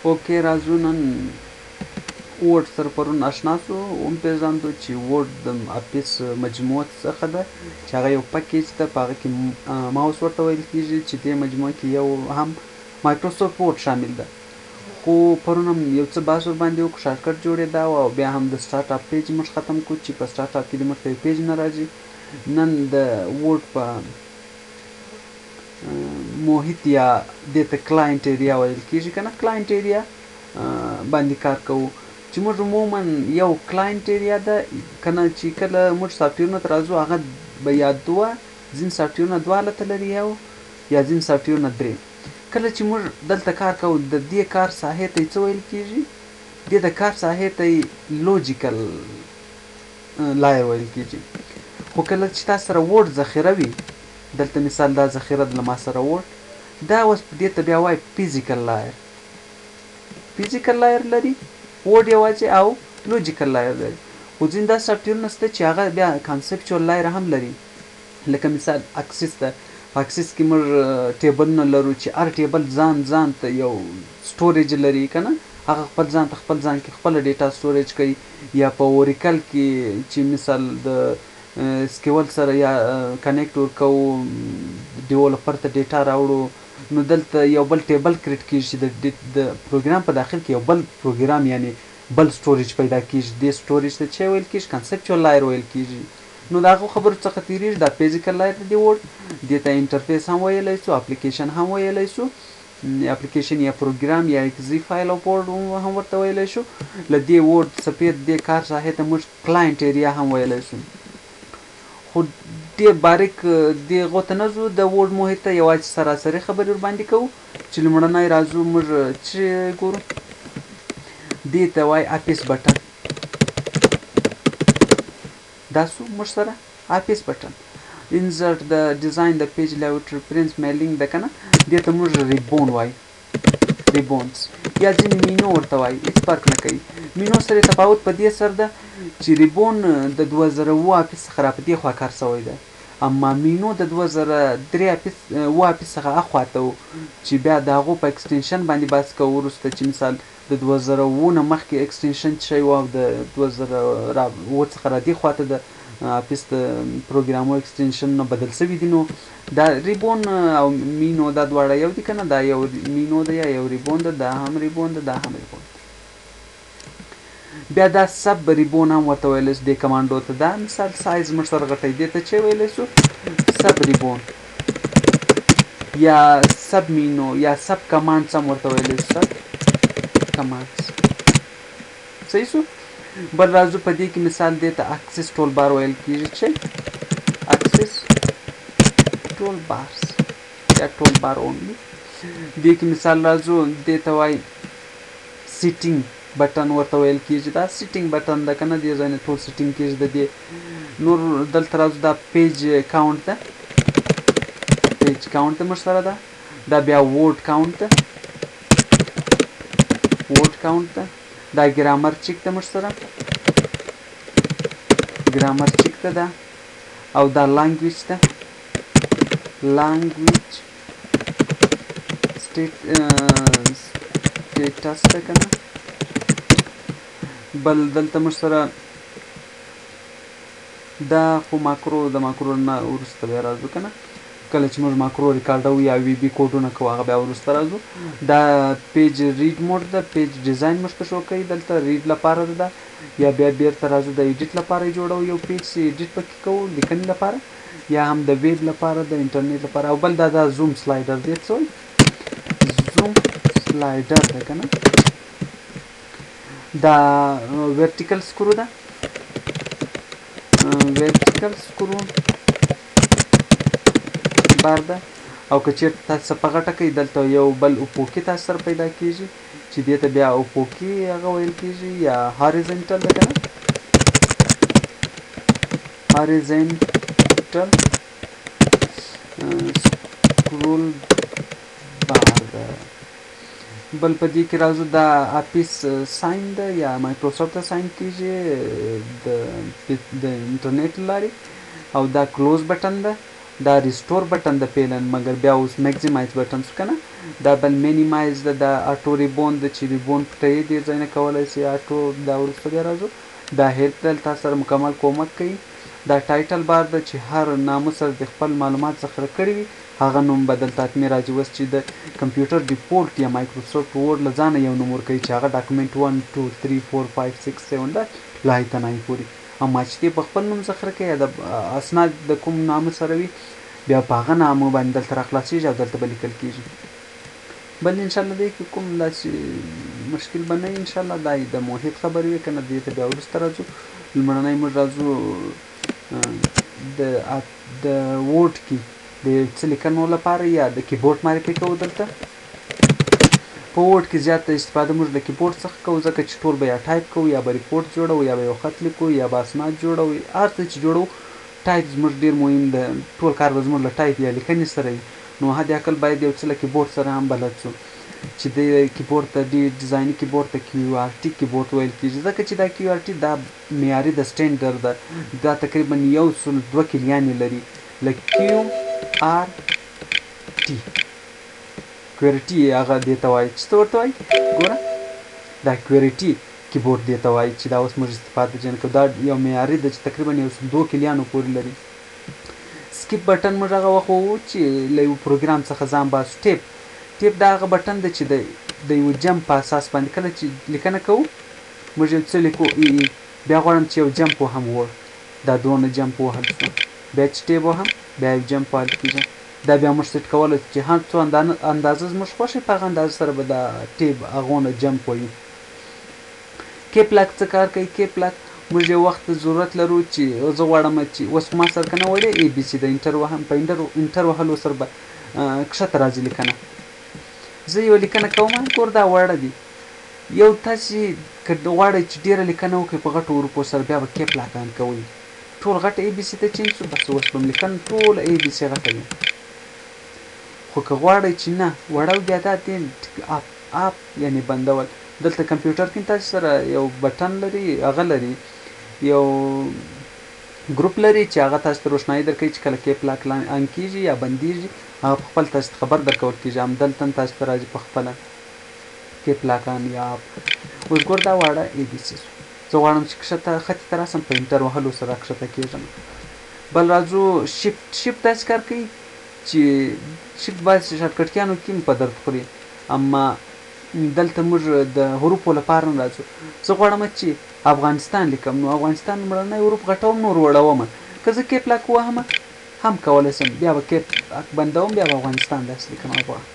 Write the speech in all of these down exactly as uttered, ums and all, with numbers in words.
اوکې راځو نن وورډ سره پرون اشنا سو هم پېژاندو چې وورډ د اپیس مجموعه څخه ده چې هغه یو پکیج ده په هغه کې ماوس ورته ویل کېږي چې دې مجموعه کې یو هم مایکروسافټ وورډ شامل ده. خو پرون هم یو څه بحث ورباندې وکړو شارټکټ جوړېده او بیا هم د سټارټ اپ پیج موږ ختم کړو چې په سټارټ اپ کې د موږ ته یو پیج نه راځي. نن د وورډ په محیط یا دې ته کلاینټ ایریا ویل کېږي که نه کلاینټ ایریا باندې کار کوو چې موږ عموما یو کلاینټ ایریا ده که نه چې کله موږ سافټویرونو ته راځو هغه به یا دوه ځینې سافټویرونه دوه حالته لري یو یا ځینې سافټویرونه درې. کله چې موږ دلته کار کوو د دې کار ساحې ته یې څه ویل کېږي؟ دې د کار ساحې ته یې لوجیکل لایر ویل کېږي. خو کله چې تاسو سره وورډ ذخیره وي دلته مثال دا ذخیره د ما سره وورډ دا اوس دې ته بیا وایي فزیکل لایر. فزیکل لایر لري وورډ یوازې او لوجیکل لایر لري. خو ځینې داسې سافټویرونه شته چې هغه بیا کانسپچوال لایر هم لري. لکه مثال اکسس ده. په اکسس کې موږ ټیبلونه لرو چې هر ټیبل ځان ځان ته یو سټوریج لري که نه هغه خپل ځان ته خپل ځان کې خپله ډیټا سټوریج کوي. یا په اوریکل کې چې مثال د سکیول سره یا کنیکټ ورکوو ډیولپر ته ډیټا راوړو نو دلته یو بل ټیبل کریټ کېږي چې د پروګرام په داخل کې یو بل پروګرام یعنی بل سټوریج پیدا کېږي. دې سټوریج ته چې ویل کېږي کنسپچوال لایر ویل کېږي. نو د هغو خبرو څخه تېرېږي دا فزیکل لایر دی وورډ. دې ته انټرفیس هم ویلی سو اپلیکیشن هم ویلی سو اپلیکیشن یا پروګرام یا اکزي فایل او وورډ هم ورته ویلی شو. له دې وورډ سفید دې کار ساحې ته موږ کلاینټ ایریا هم ویلی سو. خو ډېر باریک دغو ته نه ځو د وورډ محیط ته یوازې سراسري خبرې ورباندې کوو چې لومړنی راځو موږ چې ګورو دې ته وایي اپیس بټن. دا سو موږ سره اپیس بټن انزرټ د ډیزاین د پیج لیاوټ ریفرنس میلینګ ده که نه دې ته موږ ریبون وایي ریبونز یا ځینې مینو ورته وایي هېڅ فرق نه کوي. مینو سره تفاوت په دې سر ده چې ریبون د دوه زره اووه اپیس څخه را په دې خوا کار سوی ده اما مینو د دوه زره درې اپیس اووه اپیس څخه اخوا ته و چې بیا د هغو په ایکسټینشن باندې بحث کوو وروسته چې مثال د دوه زره اووه نه مخکې ایکسټینشن شوی و او د دوه زره اووه څخه را دې خوا ته د اپیس د پروګرامو ایکسټینشنونه بدل سوي دي. نو دا ریبون او مینو دا دواړه یو دي که نه دا یو مینو ده یا یو ریبون ده دا هم ریبون ده دا هم ریبون ده. بیا دا سب ریبون هم ورته ویلی سو دې کمانډو ته دا مثال سایز موږ سره غټی دې ته چې ویلی سو سب ریبون یا سب مینو یا سب کمانډس هم ورته ویلی سو سب کمانډس. صحیح سو. بل راځو په دې کې مثال دې ته اکسس ټول بار ویل کېږي چې اکسس ټول بارس یا ټول بار اونلی. دې کې مثال راځو دې ته وایي سیټینګ بټن ورته ویل کېږي. دا سیټینګ بټن ده که نه دې ځای نه ټول سیټینګ کېږي د دې. نور دلته راځو دا پیج کاونټ ده پیج کاونټ ده موږ سره ده. دا بیا وورډ کاونټ ده وورډ کاونټ ده. دا ګرامر چیک ده موږ سره ګرامر چیک ده دا او دا لانګویج ده لانګویج سټیټس ده که نه. بل دلته موږ سره دا خو ماکرو د ماکرو نه وروسته بیا راځو که نه کله چې موږ ماکرو ریکارډوو یا وی بي کوډونه کوو هغه بیا وروسته راځو. دا پیج ریډ موډ ده پیج ډیزاین موږ ته شو کوي دلته ریډ لپاره ده دا یا بیا بیرته راځو د ایډیټ لپاره یې جوړوو یو پیج چې ایډیټ پکې کوو لیکنې لپاره یا هم د ویب لپاره د انټرنیټ لپاره. او بل دا دا زوم سلایډر دی څه وایي زوم سلایډر ده که نه. دا ورټیکل سکرو ده ورټیکل سکرو بار ده. او که چېرته تاسو په غټه کوي دلته یو بل اوپوکي تاسو سره پیدا کېږي چې دې ته بیا اوپوکي هغه ویل کېږي یا هاریزنټل ده که نه هاریزنټل سکرول بار ده. بل په دې کې راځو دا اپیس ساین ده یا مایکروسافټ ته ساین کېږي د د انټرنیټ لارې او دا کلوز بټن ده دا ریسټور بټن د پیلن مګر بیا اوس میکزیمایز بټن شو کنه دا بل مینیمایز د اټو ریبون د چې ریبون پټې ډیر ځای نه کولای شي اټو دا ورسته بیا راځو دا هیلپ دلته سره مکمل کومک کوي دا ټایټل بار د چې هر نامه سره د خپل معلومات ذخیره کړي وي هغه نوم بدل تاتمې راځي اوس چې د کمپیوټر ډیفولټ یا مایکروسافټ ورډ له ځانه یو نوم ورکوي چې هغه ډاکومنټ ون ټو تھری فور فایو سکس سیون دا لای تنای پوري اما چې دی په خپل نوم ذخیره کوي یا د اسناد د کوم نامه سره وي بیا په هغه نامه باندې دلته راخلاصېږي او دلته به لیکل کېږي بل انشاءالله دی کې کوم داسې مشکل به نه وي انشاءالله دا د موحد خبرې وي که نه دې ته بیا وروسته راځو لومړنی موږ راځو د د وورډ کې د یو څه لیکنو لپاره یا د کیبورډ معرفي کوو دلته په وورډ کې زیاته استفاده موږ د کیبورډ څخه کوو ځکه چې ټول به یا ټایپ کوو یا به ریپورټ جوړوو یا به یو خط لیکو یا به اسناد جوړوو هر څه چې جوړوو ټایپ زموږ ډېر مهم ده ټول کار به زموږ له ټایپ یا لیکنې سره وي نو حد اقل باید یو څه له کیبورډ سره هم بلد شو چې د کیبورډ ته ډېر ډیزایني کیبورډ ته کیو آر ټي کیبورډ ویل کېږي ځکه چې دا کیو آر ټي دا معیاري د سټینډرډ ده دا تقریبا یو سل دوه کلیانې لري له کیو آر ټي کویرټي هغه دې ته وایي چې څه ورته وایي ګوره دا کویرټي کیبورډ دې ته وایي چې دا اوس موږ استفاده ځینې کوو دا یو معیاري ده چې تقریبا یو سل دوه کلیانو پورې لري سکیپ بټن موږ هغه وخت ووایو چې له یو پروګرام څخه ځان باسو ټیپ ټیپ دا هغه بټن ده چې د د یو جمپ په اساس باندې کله چې لیکنه کوو موږ یو څه لیکو ای ای بیا غواړم چې یو جمپ وهم وړ دا دونه جمپ وهل شو بیا چې ټیپ وهم بیا یو جمپ وهل کېږي دا بیا موږ سیټ کولی چې هر څو اندازه زموږ خوښ وي په هغه اندازه سره به دا ټیپ هغونه جمپ ویو کیپ لاک څه کار کوي کیپ لاک موږ یو وخت ضرورت لرو چې زه غواړم چې اوس ما سره که نه وړې ای بي سي د انټر وهم په انټر وهلو سره به کښته راځي لیکنه زه یو لیکنه کوم ګور دا وړه دي یو تاسې که غواړئ چې ډېره لیکنه وکړئ په غټو حروفو سره بیا به کیپ لاک آن کوئ ټول غټه ای بي سي ته چینج شو بس اوس به م لیکنه ټوله ای بي سي غټه وي خو که غواړئ چې نه وړه بیا دا دې اپ اپ یعنې بندول دلته کمپیوټر کې تاسو سره یو بټن لري هغه لري یو ګروپ لري چې هغه تاسو ته روښنایي درکوي چې کله کیپ لاک آن کېږي یا بندېږي هغه په خپل تاسو ته خبر درکول کېږي همدلته تاسو ته راځي په خپله کیپ لاک آن یا اپ اوس ګور دا واړه ای بي سي زه غواړم چې کښته خطي ته راسم په انټر وهلو سره کښته کېږم بل راځو شفټ شفټ داسې کار کوي چې شفټ باید شارټکټیانو کې هم په درد خوري اما دلته موږ د حروفو لپاره نه راځو زه غواړم چې افغانستان لیکم نو افغانستان لومړنی حروف غټوم نور وړوم که زه کیپ لاک ووهم هم کولی شم بیا به کیپ لاک بندوم بیا به افغانستان داسې لیکم غواړم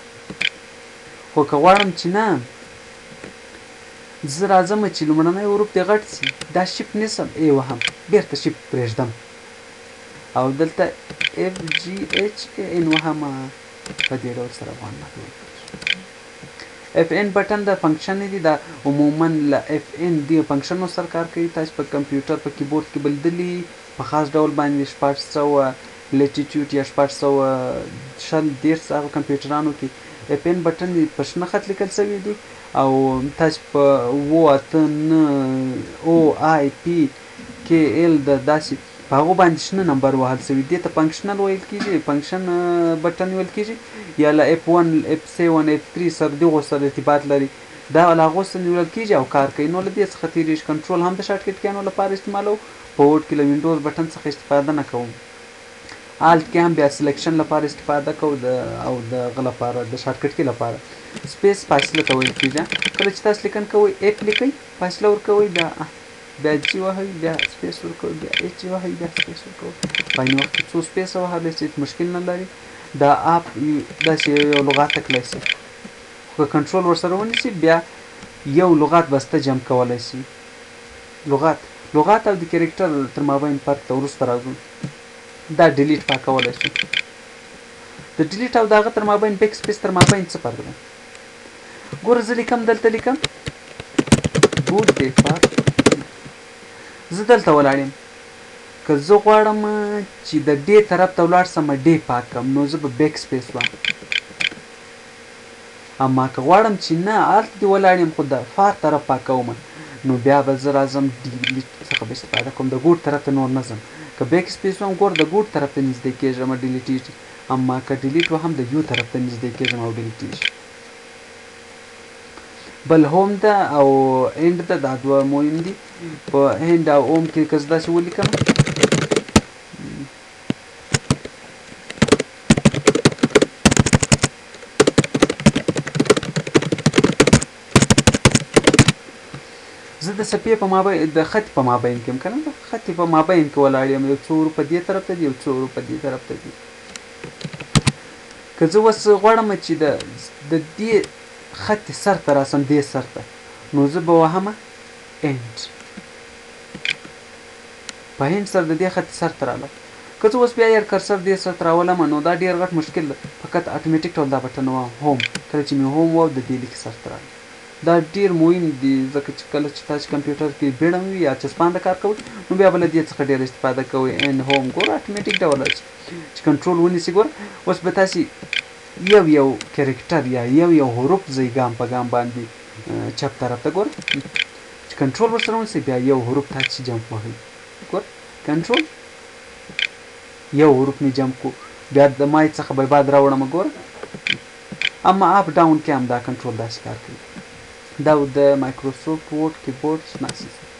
خو که غواړم چې نه زه راځم چې لومړنی حروف دې غټ شي دا شفټ نیسم ای وهم بېرته شفټ پرېږدم او دلته اف جی ایچ ان وهم په دې ډول سره افغان متل اف ان بټن د فنکشن دی دا عموما له اف ان دی فنکشنو سره کار کوي تاسو په کمپیوټر په کیبورډ کې بلدلی په خاص ډول باندې شپږ سوه لیټیټیوډ یا شپږ سوه شل دېرش هغه کمپیوټرانو کې اف ان بټن په شنه خط لیکل شوی دی او تاسو په اوه اته نه او آی پی کې ال د داسې په هغو باندې شنه نمبر وهل شوي دې ته فنکشنل ویل کېږي فنکشن بټن ویل کېږي یا له اف ون اف سیون اف تھری سره دغو سره ارتباط لري دا له هغو سره نیول کېږي او کار کوي نو له دې څخه تېرېږي کنټرول هم د شارټکټ کیانو لپاره استعمالوو په وورډ کې له وینډوز بټن څخه استفاده نه کوم آلت کې هم بیا سلیکشن لپاره استفاده کوو او د هغه لپاره د شارټکټ کې لپاره سپیس فاصله ته ویل کېږي کله چې تاسو لیکن کوئ اف لیکئ فاصله ورکوئ بیا بیا جی وهئ بیا سپیس ورکوئ بیا ایچ وهئ بیا سپیس ورکوئ په عین وخت کې څو سپیسه وهلی شئ مشکل نه لري دا اپ داسې یو لغات تکلی شي خو که کنټرول ورسره ونیسي بیا یو لغات بسته جمع کولی شي لغات لغات او د کرکټر تر مابین فرق ته وروسته راځو دا ډیلیټ پاکولی شو د ډیلیټ او د هغه تر مابین بیک سپیس تر مابین څه فرق دی ګوره زه لیکم دلته لیکم ګود دی فار زه دلته ولاړ یم که زه غواړم چې د ډې طرف ته ولاړ سم ډې پاک کړم نو زه به بیک سپیس وهم اما که غواړم چې نه هلته دې ولاړ یم خو د فار طرف پاکوم نو بیا به زه راځم ډیلیټ څخه به استفاده کوم د ګوډ طرف ته نور نه ځم که بیک سپیس وهم ګوره د ګوټ طرف ته نږدې کېږم ډیلیټیږي، اما که ډیلیټ وهم د یو طرف ته نږدې کېږم او ډیلیټیږي. بل هوم ده او اینډ ده، دا دوه مهم دي. په اینډ او هوم کې که زه داسې ولیکم زه د څپې په مابین د خط په مابین کې یم که نه، د خط په مابین کې ولاړ یم، یو څو حروف په دې طرف ته دي، یو څو حروف په دې طرف ته دي. که زه اوس غواړم چې د د دې خط سر ته راسم، دې سر ته، نو زه به وهمه اینډ، په اینډ سره د دې خط سر ته راغلم. که زه اوس بیا یې کرسر دې سر ته راولم نو دا ډېر غټ مشکل ده، فقط اتوماتیک ډول دا بټن وهم هوم، کله چې مې هوم وواو د دې لیک سر ته راغلی. دا ډېر مهم دي ځکه چې کله چې تاسو کمپیوټر کې بیړه وي یا چسپانده کار کوئ نو بیا به له دې څخه ډېره استفاده کوئ. اینډ هوم ګوره اتوماتیک ډول راځي چې کنټرول ونیسي. ګوره اوس به تاسې یو یو کرکټر یا یو یو حروف ځئ ګام په ګام باندې چپ طرف ته. ګوره چې کنټرول ورسره ونیسئ بیا یو حروف تاسې جمپ وهئ. ګوره کنټرول یو حروف مې جمپ کو، بیا د مای څخه به بعد راوړم. ګوره اما اپ ډاون کې هم دا کنټرول داسې کار کوي. دا د مایکروسافټ ورډ کیبورډ ناسیس